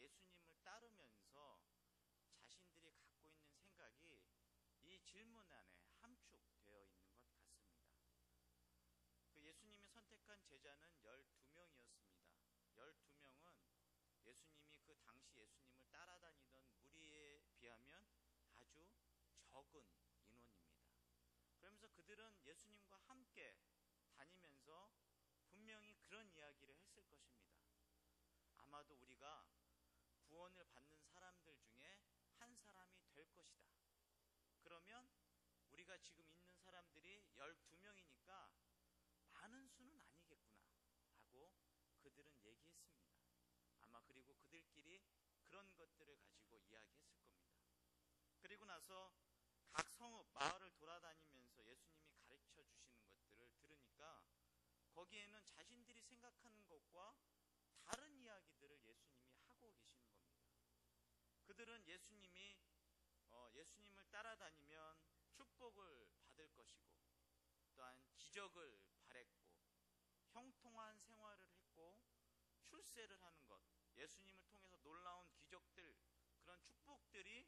예수님을 따르면서 자신들이 갖고 있는 생각이 이 질문 안에 함축되어 있는 것 같습니다. 그 예수님이 선택한 제자는 12명이었습니다. 12명은 예수님이 그 당시 예수님을 따라다니던 무리에 비하면 아주 적은 인원입니다. 그러면서 그들은 예수님과 함께 다니면서 분명히 그런 이야기를 했을 것입니다. 아마도 우리가 구원을 받는 사람들 중에 한 사람이 될 것이다. 그러면 우리가 지금 있는 사람들이 12명이니까 많은 수는 아니겠구나 하고 그들은 얘기했습니다. 아마 그리고 그들끼리 그런 것들을 가지고 이야기했을 겁니다. 그리고 나서 각 성읍, 마을을 돌아다니면서 예수님이 가르쳐 주시는 것들을 들으니까 거기에는 자신들이 생각하는 것과 다른 이야기들을 예수님이 하고 계시는 겁니다. 그들은 예수님을 따라다니면 축복을 받을 것이고 또한 기적을 바랬고 형통한 생활을 했고 출세를 하는 것, 예수님을 통해서 놀라운 기적들, 그런 축복들이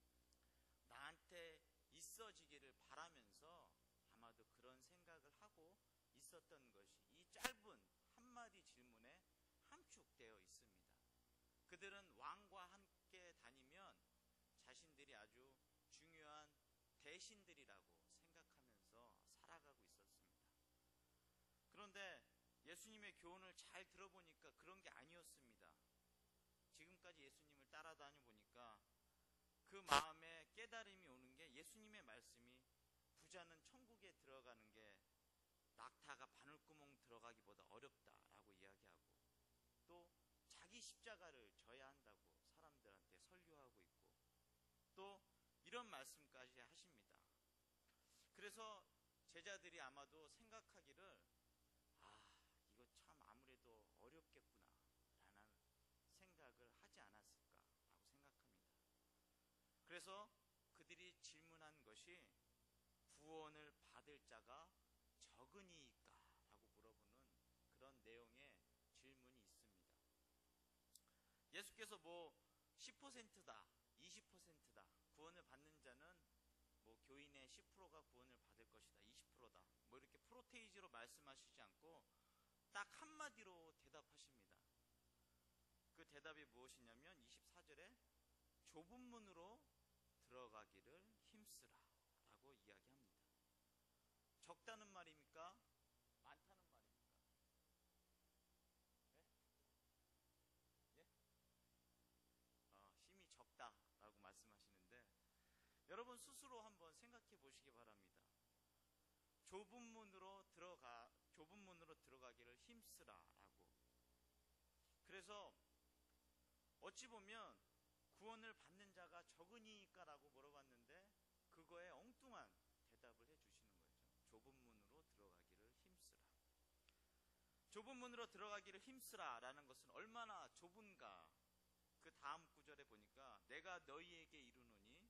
나한테 있어지기를 바라면서 아마도 그런 생각을 하고 있었던 것이 이 짧은 한마디 질문에 함축되어 있습니다. 그들은 왕과 함께 다니면 자신들이 아주 중요한 대신들이라고 생각하면서 살아가고 있었습니다. 그런데 예수님의 교훈을 잘 들어보니까 그런 게 아니었습니다. 지금까지 예수님을 따라다녀 보니까 그 마음에 깨달음이 오는 게 예수님의 말씀이 부자는 천국에 들어가는 게 낙타가 바늘구멍 들어가기보다 어렵다라고 이야기하고 또 자기 십자가를 져야 한다고 사람들한테 설교하고 있고 또 이런 말씀까지 하십니다. 그래서 제자들이 아마도 생각하기를 이거 참 아무래도 어렵겠구나 라는 생각을 하지 않았을까라고 생각합니다. 그래서 그들이 질문한 것이 구원을 받을 자가 적으니까 라고 물어보는 그런 내용의 질문이 있습니다. 예수께서 10%다 20%다 구원을 받는 자는 교인의 10%가 구원을 받을 것이다 20%다 이렇게 프로테이지로 말씀하시지 않고 딱 한마디로 대답하십니다. 그 대답이 무엇이냐면 24절에 좁은 문으로 들어가기를 힘쓰라 라고 이야기합니다. 적다는 말입니까? 많다는 말입니까? 네? 예? 힘이 적다라고 말씀하시는데 여러분 스스로 한번 생각해 보시기 바랍니다. 좁은 문으로 들어가기를 힘쓰라라고. 그래서 어찌 보면 구원을 받는 자가 적으니까라고 물어봤는데 그거에 엉뚱한 대답을 해주시는 거죠. 좁은 문으로 들어가기를 힘쓰라. 좁은 문으로 들어가기를 힘쓰라라는 것은 얼마나 좁은가. 그 다음 구절에 보니까 내가 너희에게 이르노니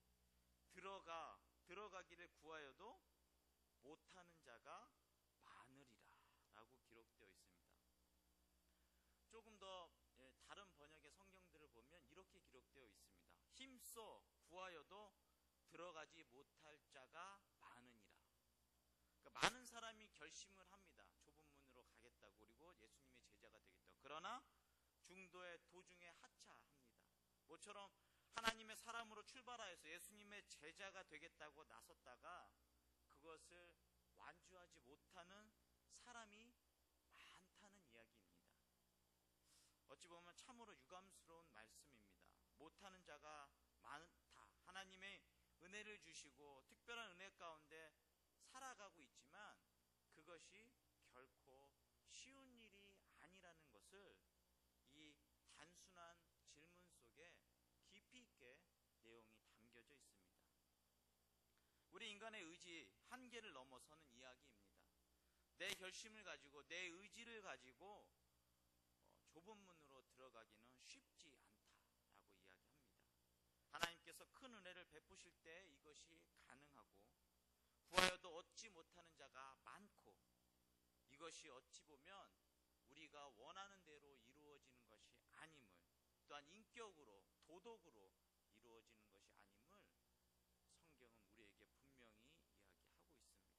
들어가기를 구하여도 못하는 자가 많으리라 라고 기록되어 있습니다. 조금 더 다른 번역의 성경들을 보면 이렇게 기록되어 있습니다. 힘써 구하여도 들어가지 못할 자가 많으니라. 그러니까 많은 사람이 결심을 합니다. 좁은 문으로 가겠다고 그리고 예수님의 제자가 되겠다고. 그러나 중도의 도중에 하차합니다. 모처럼 하나님의 사람으로 출발하여서 예수님의 제자가 되겠다고 나섰다가 그것을 완주하지 못하는 사람이 많다는 이야기입니다. 어찌 보면 참으로 유감스러운 말씀입니다. 못하는 자가 많다. 하나님의 은혜를 주시고 특별한 은혜 가운데 살아가고 있지만 그것이 결코 쉬운 일이 아니라는 것을 이 단순한 질문 속에 깊이 있게 내용이 담겨져 있습니다. 우리 인간의 의지 한계를 넘어서는 이야기입니다. 내 결심을 가지고 내 의지를 가지고 좁은 문으로 들어가기는 쉽지 않다라고 이야기합니다. 하나님께서 큰 은혜를 베푸실 때 이것이 가능하고 구하여도 얻지 못하는 자가 많고 이것이 어찌 보면 우리가 원하는 대로 이루어지는 것이 아님을 또한 또한 인격으로 도덕으로 이루어지는 것이 아님을 성경은 우리에게 분명히 이야기하고 있습니다.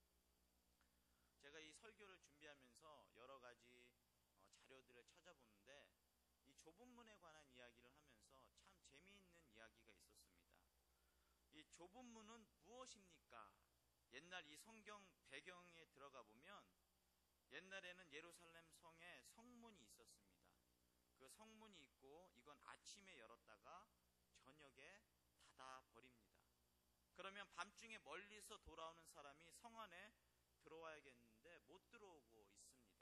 제가 이 설교를 준비하면서 여러 가지 자료들을 찾아보는데 이 좁은 문에 관한 이야기를 하면서 참 재미있는 이야기가 있었습니다. 이 좁은 문은 무엇입니까? 옛날 이 성경 배경에 들어가 보면 옛날에는 예루살렘 성에 성문이 있었습니다. 그 성문이 있고 이건 아침에 열었다가 저녁에 닫아버립니다. 그러면 밤중에 멀리서 돌아오는 사람이 성 안에 들어와야겠는데 못 들어오고 있습니다.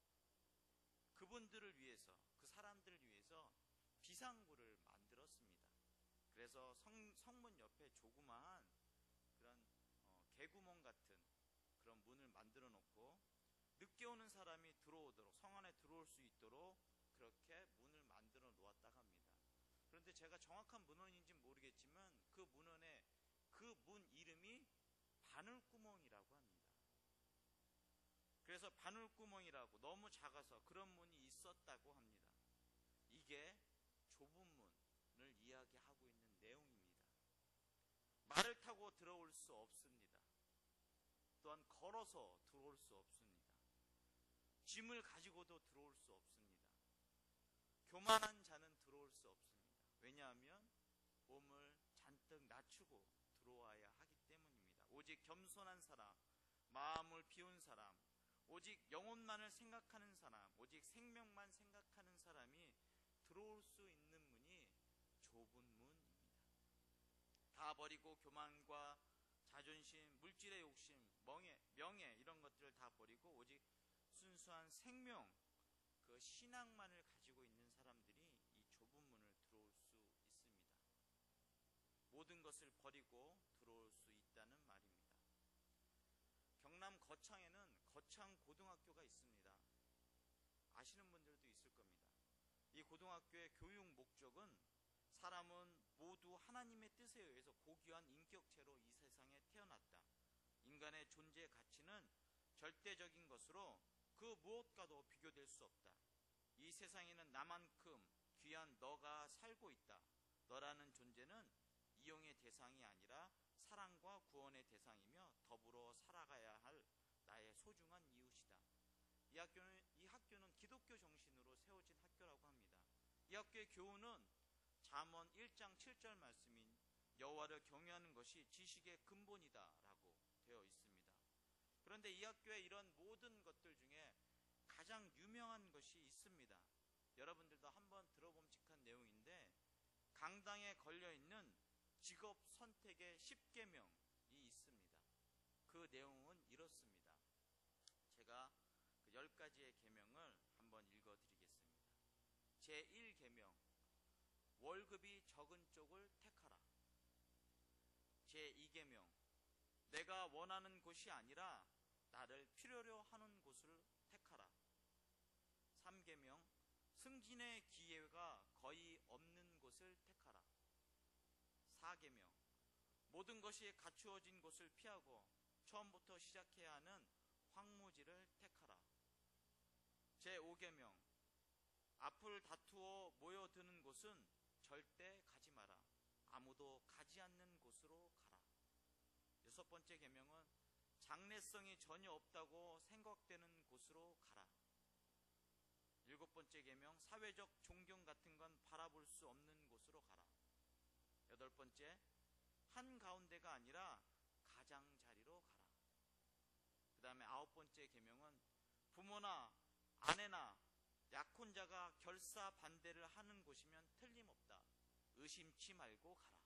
그분들을 위해서, 그 사람들을 위해서 비상구를 만들었습니다. 그래서 성문 옆에 조그마한 그런 개구멍 같은 그런 문을 만들어 놓고 늦게 오는 사람이 들어오도록, 성 안에 들어올 수 있도록 그렇게 문을 만들어 놓았다고 합니다. 그런데 제가 정확한 문헌인지는 모르겠지만 그 문헌에 그 문 이름이 바늘구멍이라고 합니다. 그래서 바늘구멍이라고, 너무 작아서 그런 문이 있었다고 합니다. 이게 좁은 문을 이야기하고 있는 내용입니다. 말을 타고 들어올 수 없습니다. 또한 걸어서 들어올 수 없습니다. 짐을 가지고도 들어올 수 없습니다. 교만한 자는 들어올 수 없습니다. 왜냐하면 몸을 잔뜩 낮추고 들어와야 하기 때문입니다. 오직 겸손한 사람, 마음을 비운 사람, 오직 영혼만을 생각하는 사람, 오직 생명만 생각하는 사람이 들어올 수 있는 문이 좁은 문입니다. 다 버리고 교만과 자존심, 물질의 욕심, 명예 이런 것들을 다 버리고 오직 순수한 생명, 그 신앙만을 가지고 있는 사람들이 이 좁은 문을 들어올 수 있습니다. 모든 것을 버리고 들어올 수 있다는 말입니다. 경남 거창에는 거창고등학교가 있습니다. 아시는 분들도 있을 겁니다. 이 고등학교의 교육 목적은 사람은 모두 하나님의 뜻에 의해서 고귀한 인격체로 이 세상에 태어났다. 인간의 존재 가치는 절대적인 것으로 그 무엇과도 비교될 수 없다. 이 세상에는 나만큼 귀한 너가 살고 있다. 너라는 존재는 이용의 대상이 아니라 사랑과 구원의 대상이며 더불어 살아가야 할 나의 소중한 이웃이다. 이 학교는 기독교 정신으로 세워진 학교라고 합니다. 이 학교의 교훈은 잠언 1장 7절 말씀인 여호와를 경외하는 것이 지식의 근본이다 라고 되어 있습니다. 그런데 이 학교에 이런 모든 것들 중에 가장 유명한 것이 있습니다. 여러분들도 한번 들어봄직한 내용인데 강당에 걸려있는 직업 선택의 10계명이 있습니다. 그 내용은 이렇습니다. 제가 그 10가지의 계명을 한번 읽어드리겠습니다. 제1계명, 월급이 적은 쪽을 택하라. 제2계명, 내가 원하는 곳이 아니라 나를 필요로 하는 곳을 택하라. 3계명, 승진의 기회가 거의 없는 곳을 택하라. 4계명, 모든 것이 갖추어진 곳을 피하고 처음부터 시작해야 하는 황무지를 택하라. 제5계명, 앞을 다투어 모여드는 곳은 절대 가지 마라. 아무도 가지 않는 곳으로 가라. 6번째 계명은 장래성이 전혀 없다고 생각되는 곳으로 가라. 7번째 계명, 사회적 존경 같은 건 바라볼 수 없는 곳으로 가라. 8번째, 한가운데가 아니라 가장자리로 가라. 그 다음에 9번째 계명은 부모나 아내나 약혼자가 결사 반대를 하는 곳이면 틀림없다. 의심치 말고 가라.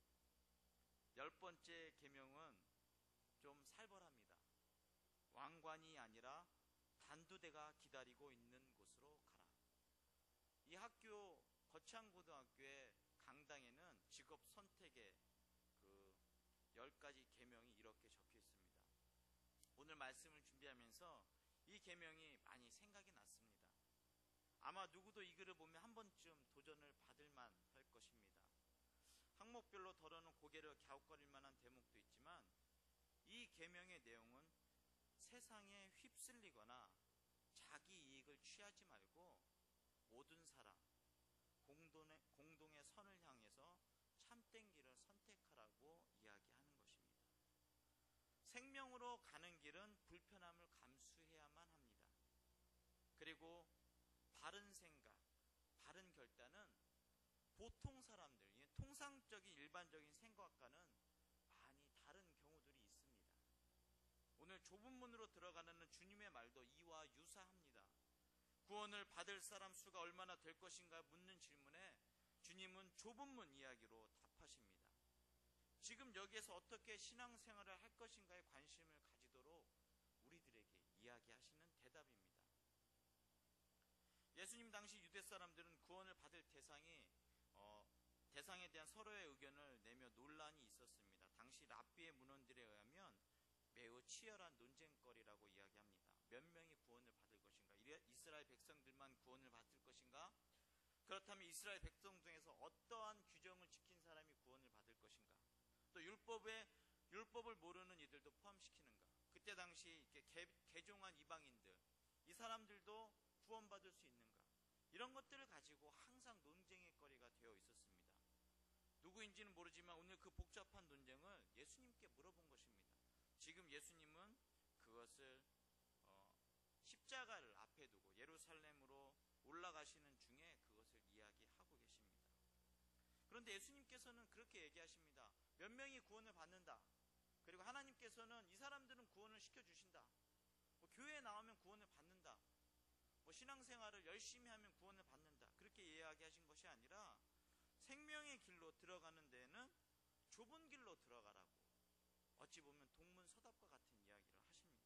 10번째 계명은 좀 살벌합니다. 왕관이 아니라 단두대가 기다리고 있는 곳으로 가라. 이 학교 거창고등학교의 강당에는 직업 선택의 그 10가지 계명이 이렇게 적혀 있습니다. 오늘 말씀을 준비하면서 이 계명이 많이 생각이 났습니다. 아마 누구도 이 글을 보면 한 번쯤 도전을 받을 만 할 것입니다. 항목별로 덜어놓은 고개를 갸웃거릴 만한 대목도 있지만 이 계명의 내용은 세상에 휩쓸리거나 자기 이익을 취하지 말고 모든 사람, 생명으로 가는 길은 불편함을 감수해야만 합니다. 그리고 바른 생각, 바른 결단은 보통 사람들, 통상적인 일반적인 생각과는 많이 다른 경우들이 있습니다. 오늘 좁은 문으로 들어가는 주님의 말도 이와 유사합니다. 구원을 받을 사람 수가 얼마나 될 것인가 묻는 질문에 주님은 좁은 문 이야기로 답하십니다. 지금 여기에서 어떻게 신앙생활을 할 것인가에 관심을 가지도록 우리들에게 이야기하시는 대답입니다. 예수님 당시 유대 사람들은 구원을 받을 대상에 대한 서로의 의견을 내며 논란이 있었습니다. 당시 랍비의 문헌들에 의하면 매우 치열한 논쟁거리라고 이야기합니다. 몇 명이 구원을 받을 것인가? 이스라엘 백성들만 구원을 받을 것인가? 그렇다면 이스라엘 백성 중에서 어떠한 규정을 지킨 사람이 구원을 받을 것인가? 또 율법을 모르는 이들도 포함시키는가? 그때 당시 이렇게 개종한 이방인들, 이 사람들도 구원받을 수 있는가? 이런 것들을 가지고 항상 논쟁의 거리가 되어 있었습니다. 누구인지는 모르지만 오늘 그 복잡한 논쟁을 예수님께 물어본 것입니다. 지금 예수님은 그것을 십자가를 앞에 두고 예루살렘으로 올라가시는 중에 그것을 이야기하고 계십니다. 그런데 예수님께서는 그렇게 얘기하십니다. 몇 명이 구원을 받는다. 그리고 하나님께서는 이 사람들은 구원을 시켜주신다. 교회에 나오면 구원을 받는다. 신앙생활을 열심히 하면 구원을 받는다. 그렇게 이야기하신 것이 아니라 생명의 길로 들어가는 데에는 좁은 길로 들어가라고 어찌 보면 동문서답과 같은 이야기를 하십니다.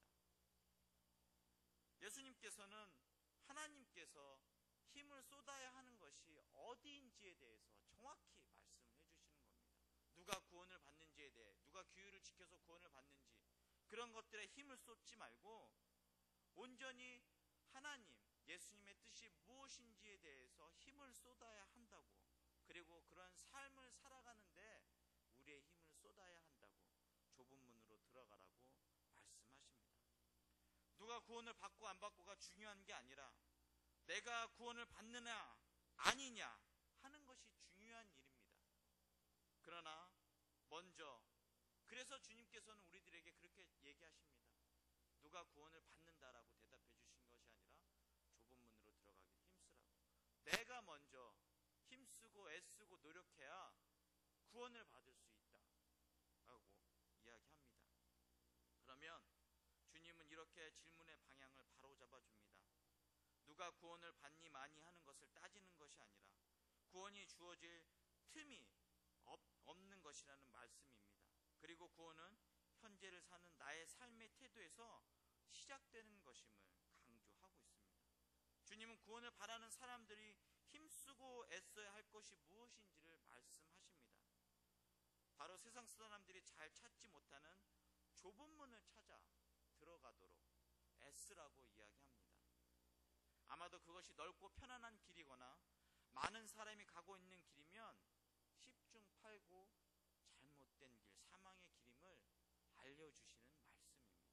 예수님께서는 하나님께서 힘을 쏟아야 하는 것이 어디인지에 대해서 정확히 말씀을 해주시는 겁니다. 누가 구원을 받는지에 대해, 누가 규율을 지켜서 구원을 받는지, 그런 것들에 힘을 쏟지 말고 온전히 하나님, 예수님의 뜻이 무엇인지에 대해서 힘을 쏟아야 한다고, 그리고 그런 삶을 살아가는데 우리의 힘을 쏟아야 한다고 좁은 문으로 들어가라고 말씀하십니다. 누가 구원을 받고 안 받고가 중요한 게 아니라 내가 구원을 받느냐 아니냐 하는 것이 중요한 일입니다. 그러나 먼저, 그래서 주님께서는 우리들에게 그렇게 얘기하십니다. 누가 구원을 받는다라고 대답해 주신 것이 아니라 좁은 문으로 들어가기 힘쓰라고. 내가 먼저 힘쓰고 애쓰고 노력해야 구원을 받을 수 있다 라고 이야기합니다. 그러면 주님은 이렇게 질문의 방향을 바로 잡아줍니다. 누가 구원을 받니 마니 하는 것을 따지는 것이 아니라 구원이 주어질 틈이 없는 것이라는 말씀입니다. 그리고 구원은 현재를 사는 나의 삶의 태도에서 시작되는 것임을 강조하고 있습니다. 주님은 구원을 바라는 사람들이 힘쓰고 애써야 할 것이 무엇인지를 말씀하십니다. 바로 세상 사람들이 잘 찾지 못하는 좁은 문을 찾아 들어가도록 애쓰라고 이야기합니다. 아마도 그것이 넓고 편안한 길이거나 많은 사람이 가고 있는 길이면 10중 8구 잘못된 길, 사망의 길임을 알려주시는 말씀입니다.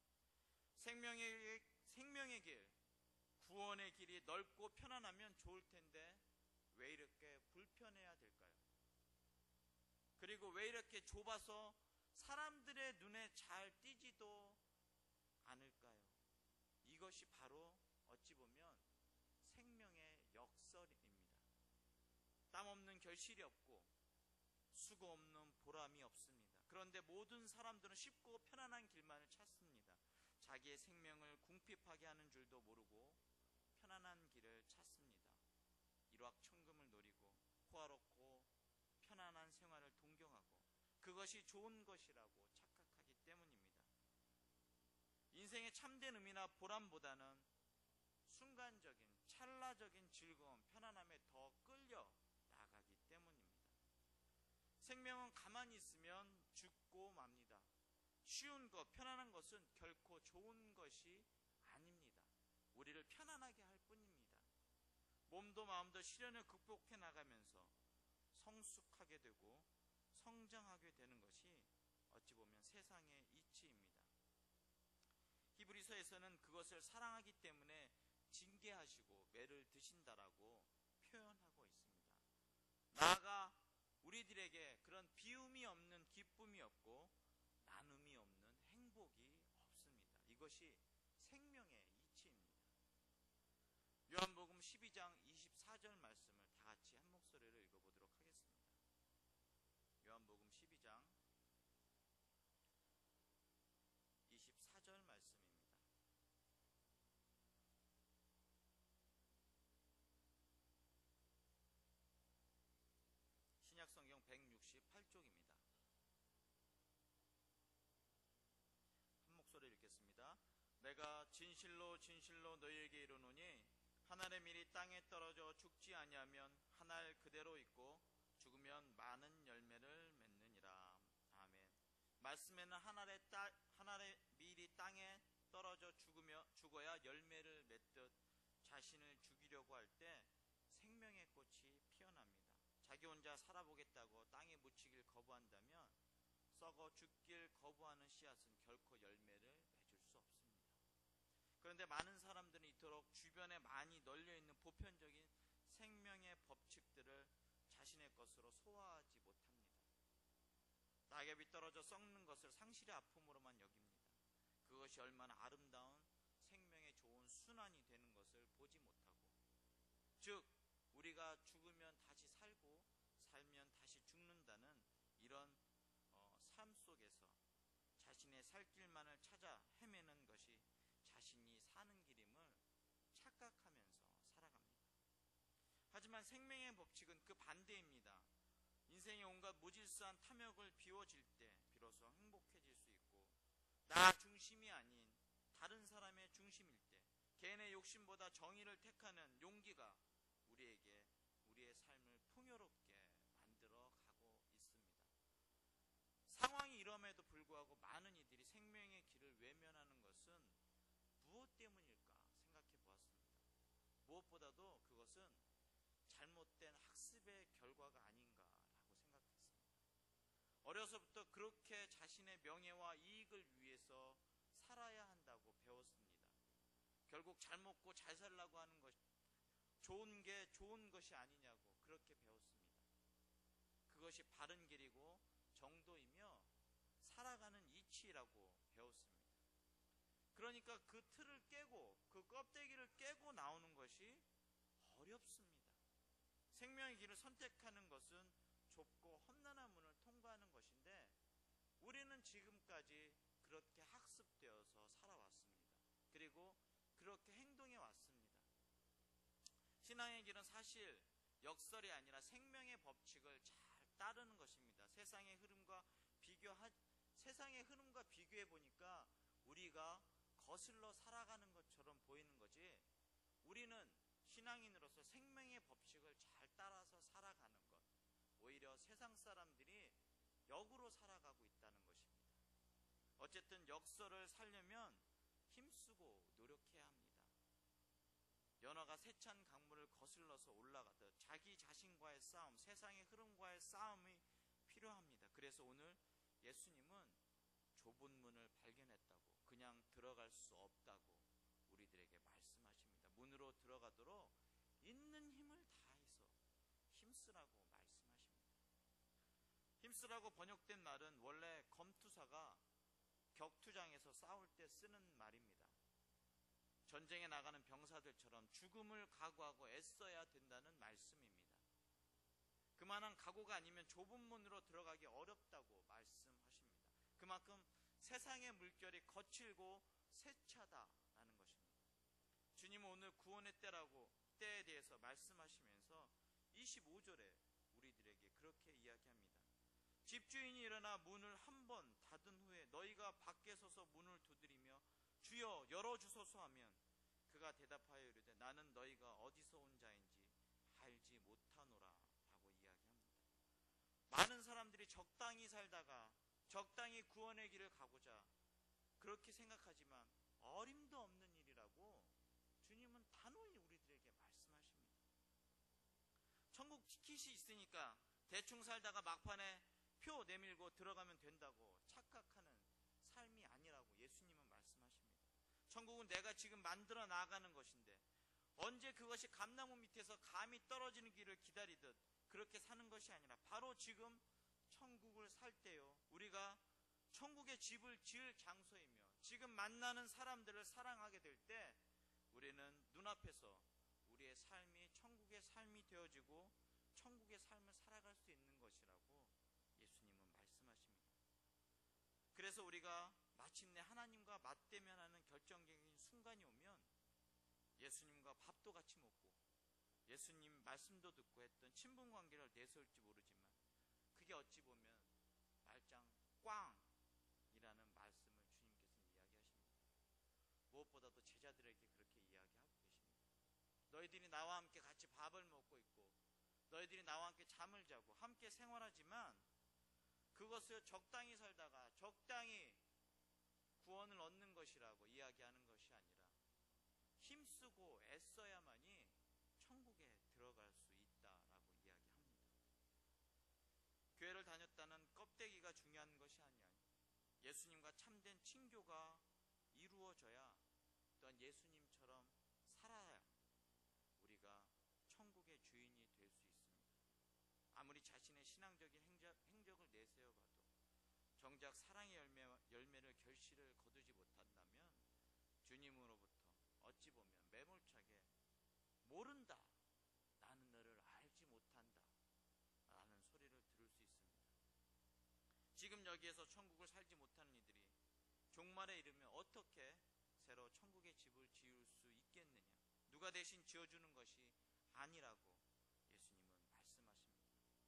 생명의 길, 구원의 길이 넓고 편안하면 좋을 텐데 왜 이렇게 불편해야 될까요? 그리고 왜 이렇게 좁아서 사람들의 눈에 잘 띄지도 않을까요? 이것이 바로 어찌 보면 생명의 역설입니다. 땀 없는 결실이 없고 수고 없는 보람이 없습니다. 그런데 모든 사람들은 쉽고 편안한 길만을 찾습니다. 자기의 생명을 궁핍하게 하는 줄도 모르고 편안한 길을 찾습니다. 일확천금을 노리고 호화롭고 편안한 생활을 동경하고 그것이 좋은 것이라고 착각하기 때문입니다. 인생의 참된 의미나 보람보다는 순간적인 찰나적인 즐거움, 편안함에 더 끌려 나가기 때문입니다. 생명은 가만히 있으면 죽고 맙니다. 쉬운 것, 편안한 것은 결코 좋은 것이 아닙니다. 우리를 편안하게 할 뿐입니다. 몸도 마음도 시련을 극복해 나가면서 성숙하게 되고 성장하게 되는 것이 어찌 보면 세상의 이치입니다. 히브리서에서는 그것을 사랑하기 때문에 징계하시고 매를 드신다라고 표현하고 있습니다. 나아가 우리들에게 그런 비움이 없는 기쁨이 없고 나눔이 없는 행복이 이것이 생명의 이치입니다. 요한복음 12장 24절 말씀을 다 같이 한 목소리로 읽어보도록 하겠습니다. 요한복음 12장 24절 말씀입니다. 신약성경 168쪽입니다. 한 목소리 읽겠습니다. 내가 진실로 진실로 너희에게 이르노니 한 알의 밀이 땅에 떨어져 죽지 아니하면 한 알 그대로 있고 죽으면 많은 열매를 맺느니라. 아멘. 말씀에는 한 알의 밀이 땅에 떨어져 죽어야 열매를 맺듯 자신을 죽이려고 할 때 생명의 꽃이 피어납니다. 자기 혼자 살아보겠다고 땅에 묻히길 거부한다면 썩어 죽길 거부하는 씨앗은 결코 열매를 맺을 수 없습니다. 그런데 많은 사람들은 이토록 주변에 많이 널려있는 보편적인 생명의 법칙들을 자신의 것으로 소화하지 못합니다. 낙엽이 떨어져 썩는 것을 상실의 아픔으로만 여깁니다. 그것이 얼마나 아름다운 생명의 좋은 순환이 되는 것을 보지 못하고, 즉 우리가 죽으면 다시 살고 살면 다시 죽는다는 이런 삶 속에서 자신의 살 길만을 찾아 헤매는 것이 자신이 사는 길임을 착각하면서 살아갑니다. 하지만 생명의 법칙은 그 반대입니다. 인생의 온갖 무질서한 탐욕을 비워질 때 비로소 행복해질 수 있고, 나 중심이 아닌 다른 사람의 중심일 때 개인의 욕심보다 정의를 택하는 용기가 우리에게 우리의 삶을 풍요롭게 만들어 가고 있습니다. 상황이 이럼에도 불구하고 많은 이들이 생명의 길을 외면하는 것은 무엇 때문일까 생각해 보았습니다. 무엇보다도 그것은 잘못된 학습의 결과가 아닌가라고 생각했습니다. 어려서부터 그렇게 자신의 명예와 이익을 위해서 살아야 한다고 배웠습니다. 결국 잘 먹고 잘 살라고 하는 것, 좋은 게 좋은 것이 아니냐고 그렇게 배웠습니다. 그것이 바른 길이고 정도이며 살아가는 이치라고 배웠습니다. 그러니까 그 틀을 깨고 그 껍데기를 깨고 나오는 것이 어렵습니다. 생명의 길을 선택하는 것은 좁고 험난한 문을 통과하는 것인데 우리는 지금까지 그렇게 학습되어서 살아왔습니다. 그리고 그렇게 행동해 왔습니다. 신앙의 길은 사실 역설이 아니라 생명의 법칙을 잘 따르는 것입니다. 세상의 흐름과 비교해 보니까 우리가 거슬러 살아가는 것처럼 보이는 거지, 우리는 신앙인으로서 생명의 법칙을 잘 따라서 살아가는 것, 오히려 세상 사람들이 역으로 살아가고 있다는 것입니다. 어쨌든 역설을 살려면 힘쓰고 노력해야 합니다. 연어가 세찬 강물을 거슬러서 올라가듯 자기 자신과의 싸움, 세상의 흐름과의 싸움이 필요합니다. 그래서 오늘 예수님은 좁은 문을 발견했다고, 그냥 들어갈 수 없다고 우리들에게 말씀하십니다. 문으로 들어가도록 있는 힘을 다해서 힘쓰라고 말씀하십니다. 힘쓰라고 번역된 말은 원래 검투사가 격투장에서 싸울 때 쓰는 말입니다. 전쟁에 나가는 병사들처럼 죽음을 각오하고 애써야 된다는 말씀입니다. 그만한 각오가 아니면 좁은 문으로 들어가기 어렵다고 말씀하십니다. 그만큼 세상의 물결이 거칠고 세차다라는 것입니다. 주님은 오늘 구원의 때에 대해서 말씀하시면서 25절에 우리들에게 그렇게 이야기합니다. 집주인이 일어나 문을 한 번 닫은 후에 너희가 밖에 서서 문을 두드리며 주여 열어주소서 하면 그가 대답하여 이르되 나는 너희가 어디서 온 자인지 알지 못하노라 라고 이야기합니다. 많은 사람들이 적당히 살다가 적당히 구원의 길을 가고자 그렇게 생각하지만 어림도 없는 일이라고 주님은 단호히 우리들에게 말씀하십니다. 천국 티켓이 있으니까 대충 살다가 막판에 표 내밀고 들어가면 된다고 착각하는 삶이 아니라고 예수님은 말씀하십니다. 천국은 내가 지금 만들어 나가는 것인데 언제 그것이 감나무 밑에서 감이 떨어지는 길을 기다리듯 그렇게 사는 것이 아니라 바로 지금 천국을 살 때요, 우리가 천국의 집을 지을 장소이며 지금 만나는 사람들을 사랑하게 될 때 우리는 눈앞에서 우리의 삶이 천국의 삶이 되어지고 천국의 삶을 살아갈 수 있는 것이라고 예수님은 말씀하십니다. 그래서 우리가 마침내 하나님과 맞대면하는 결정적인 순간이 오면 예수님과 밥도 같이 먹고 예수님 말씀도 듣고 했던 친분 관계를 내세울지 모르지만 그게 어찌 보면 말짱 꽝이라는 말씀을 주님께서는 이야기하십니다. 무엇보다도 제자들에게 그렇게 이야기하고 계십니다. 너희들이 나와 함께 같이 밥을 먹고 있고 너희들이 나와 함께 잠을 자고 함께 생활하지만 그것을 적당히 살다가 적당히 구원을 얻는 것이라고 이야기하는 것이 아니라 힘쓰고 애써야만이 천국에 들어갈 수 있다라고 이야기합니다. 교회를 다녔다는 껍데기가 중요한 것이 아니야. 예수님과 참된 친교가 이루어져야 또한 예수님처럼 살아야 우리가 천국의 주인이 될 수 있습니다. 아무리 자신의 신앙적인 행적을 내세워봐도 정작 사랑의 열매를 결실을 거두지 못한다면 주님으로부터 어찌 보면 매몰차게 모른다, 나는 너를 알지 못한다 라는 소리를 들을 수 있습니다. 지금 여기에서 천국을 살지 못하는 이들이 종말에 이르면 어떻게 새로 천국의 집을 지을 수 있겠느냐, 누가 대신 지어주는 것이 아니라고 예수님은 말씀하십니다.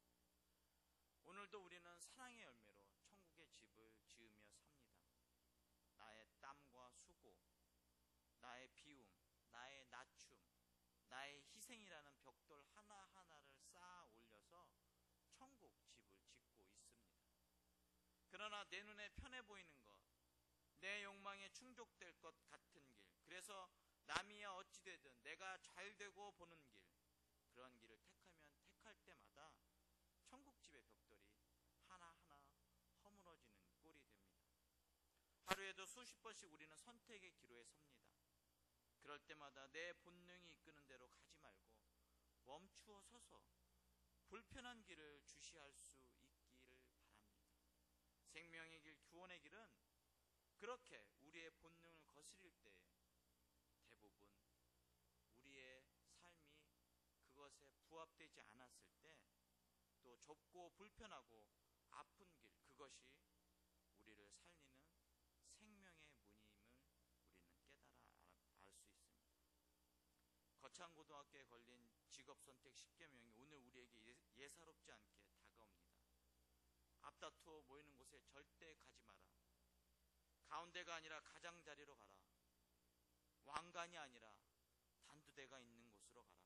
오늘도 우리는 사랑의 열매로 천국의 집을 지으며 삽니다. 나의 땀과 수고, 나의 비움, 나의 낮춤, 나의 희생이라는 벽돌 하나하나를 쌓아 올려서 천국 집을 짓고 있습니다. 그러나 내 눈에 편해 보이는 것, 내 욕망에 충족될 것 같은 길, 그래서 남이야 어찌되든 내가 잘 되고 보는 길, 그런 길을 택하면 택할 때마다 천국집의 벽돌이 하나하나 허물어지는 꼴이 됩니다. 하루에도 수십 번씩 우리는 선택의 기로에 섭니다. 그럴 때마다 내 본능이 이끄는 대로 가지 말고 멈추어 서서 불편한 길을 주시할 수 있기를 바랍니다. 생명의 길, 구원의 길은 그렇게 우리의 본능을 거스릴 때 대부분 우리의 삶이 그것에 부합되지 않았을 때 또 좁고 불편하고 아픈 길, 그것이 우리를 살리는 생명의 문임을 우리는 깨달아 알 수 있습니다. 거창고등학교에 걸린 직업선택 10계명이 오늘 우리에게 예사롭지 않게 다가옵니다. 앞다투어 모이는 곳에 절대 가지 마라. 가운데가 아니라 가장자리로 가라. 왕관이 아니라 단두대가 있는 곳으로 가라.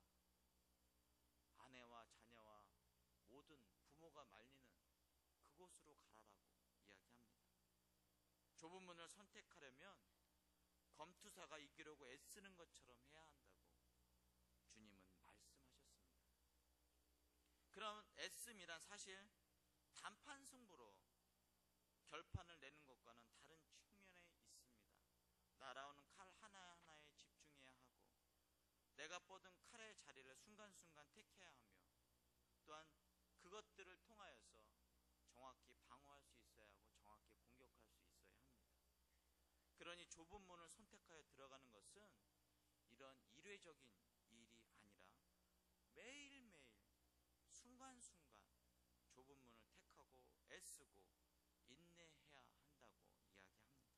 아내와 자녀와 모든 부모가 말리는 그곳으로 가라라고 이야기합니다. 좁은 문을 선택하려면 검투사가 이기려고 애쓰는 것처럼 해야 한다고 주님은 말씀하셨습니다. 그런 애씀이란 사실 단판 승부로 결판을 내는 것과는 다른 측면에 있습니다. 날아오는 칼 하나하나에 집중해야 하고 내가 뻗은 칼의 자리를 순간순간 택해야 하며 또한 그것들을 통하여서 정확히 방어할 수 있어야 하고 정확히 공격할 수 있어야 합니다. 그러니 좁은 문을 선택하여 들어가는 것은 이런 일회적인 일이 아니라 매일매일 순간순간 좁은 문을 택하고 애쓰고 인내해야 한다고 이야기합니다.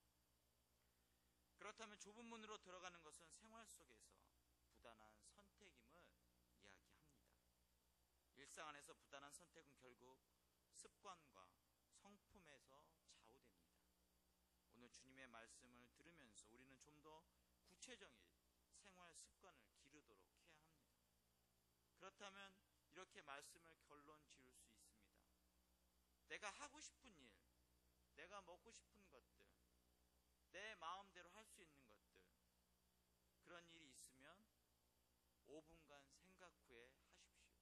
그렇다면 좁은 문으로 들어가는 것은 생활 속에서 부단한 선택임을 이야기합니다. 일상 안에서 부단한 선택은 결국 습관과 성품에서 좌우됩니다. 오늘 주님의 말씀을 들으면서 우리는 좀 더 구체적인 생활 습관을 기르도록 해야 합니다. 그렇다면 이렇게 말씀을 결론 지을 수 있습니다. 내가 하고 싶은 일, 내가 먹고 싶은 것들, 내 마음대로 할 수 있는 것들, 그런 일이 있으면 5분간 생각 후에 하십시오.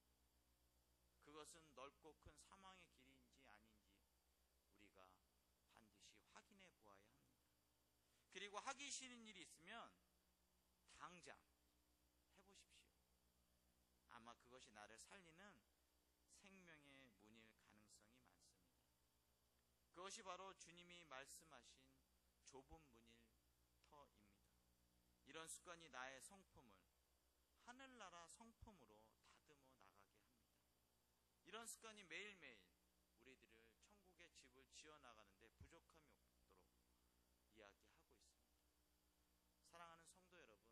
그것은 넓고 큰 사망의 길인지 아닌지 우리가 반드시 확인해 보아야 합니다. 그리고 하기 싫은 일이 있으면 당장 해보십시오. 아마 그것이 나를 살리는 생명의 문일 가능성이 많습니다. 그것이 바로 주님이 말씀하신 좁은 문일 터입니다. 이런 습관이 나의 성품을 하늘나라 성품으로 다듬어 나가게 합니다. 이런 습관이 매일매일 우리들을 천국의 집을 지어나가는데 부족함이 없도록 이야기하고 있습니다. 사랑하는 성도 여러분,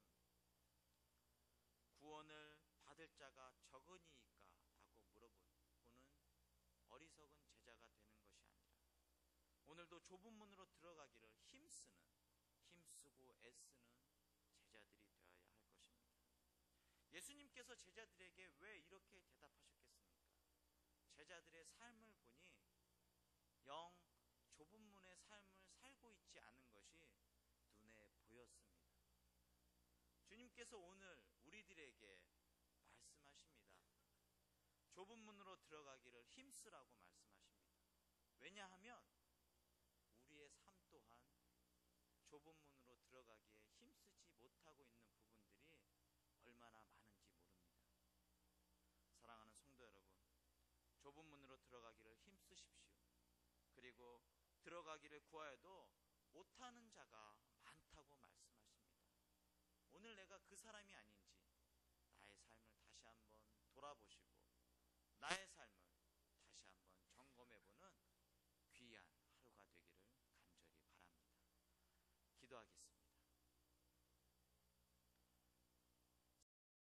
구원을 받을 자가 적으니까 라고 물어보는 어리석은 제자가 되는 것이 아니라 오늘도 좁은 문으로 들어가기를 힘쓰고 애쓰는 제자들이 되어야 할 것입니다. 예수님께서 제자들에게 왜 이렇게 대답하셨겠습니까? 제자들의 삶을 보니 영 좁은 문의 삶을 살고 있지 않은 것이 눈에 보였습니다. 주님께서 오늘 우리들에게 말씀하십니다. 좁은 문으로 들어가기를 힘쓰라고 말씀하십니다. 왜냐하면 우리의 삶 또한 좁은 문으로 들어가기에 힘쓰지 못하고 있는 부분들이 얼마나 많은지 모릅니다. 사랑하는 성도 여러분, 좁은 문으로 들어가기를 힘쓰십시오. 그리고 들어가기를 구하여도 못하는 자가 많다고 말씀하십니다. 오늘 내가 그 사람이 아닌지 나의 삶을 다시 한번 돌아보시고 나의 삶을 다시 한번 점검해보는 귀한 하루가 되기를 간절히 바랍니다. 기도하겠습니다.